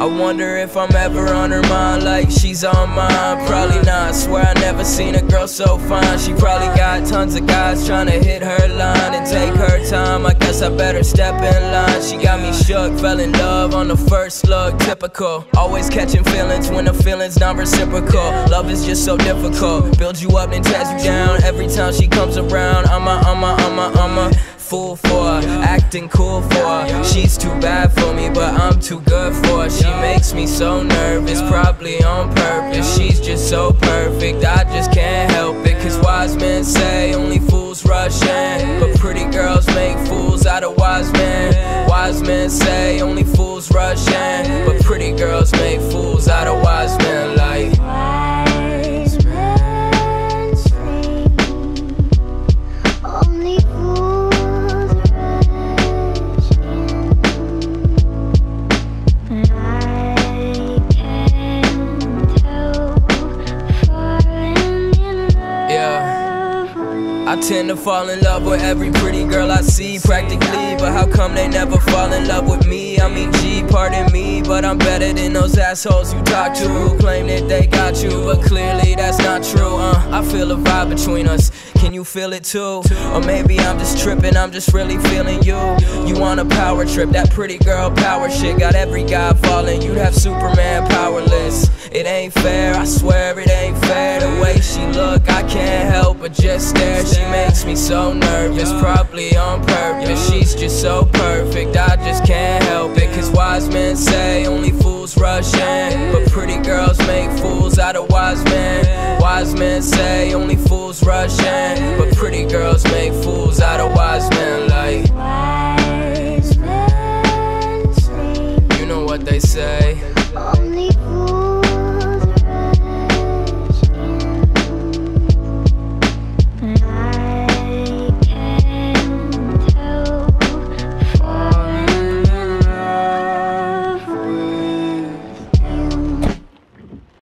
I wonder if I'm ever on her mind like she's on mine. Probably not, swear I never seen a girl so fine. She probably got tons of guys trying to hit her line and take her time. I guess I better step in line. She got me shook, fell in love on the first look, typical. Always catching feelings when the feeling's not reciprocal. Love is just so difficult, builds you up and tears you down. Every time she comes around, I'm a fool for her, acting cool for her. She's too bad for me, but I'm too good for her. She makes me so nervous, probably on purpose. She's just so perfect, I just can't help it. Cause wise men say only fools rush in, but pretty girls make fools out of wise men. Wise men say only fools rush in, but pretty girls make fools out of wise men. Like wise men say only fools rush in, but I can't help falling in love. I tend to fall in love with every pretty girl I see, practically. But how come they never fall in love with me? I mean, gee, pardon me, but I'm better than those assholes you talk to who claim that they got you, but clearly that's not true. I feel a vibe between us, can you feel it too? Or maybe I'm just tripping, I'm just really feeling you. You want a power trip, that pretty girl power shit got every guy falling. You'd have Superman powerless. It ain't fair, I swear it ain't fair. The way she look, I can't help but just stare. She makes me so nervous, probably on purpose. She's just so perfect, I just can't help it. Cause wise men say only fools rush in, but pretty girls make fools out of wise men. Wise men say only fools rush in, but pretty girls make fools out of wise men. Like Wise men say, you know what they say.